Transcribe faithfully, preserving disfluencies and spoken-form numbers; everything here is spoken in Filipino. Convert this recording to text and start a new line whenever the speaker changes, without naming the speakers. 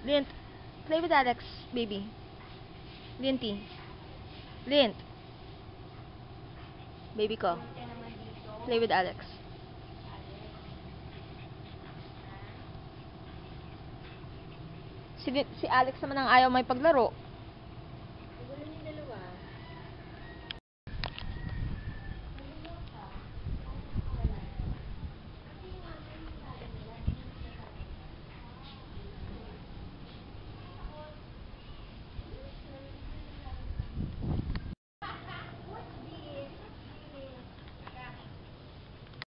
Lindt, play with Alex, baby. Linty. Lindt. Baby ko. Play with Alex. Si, si Alex naman ang ayaw may paglaro.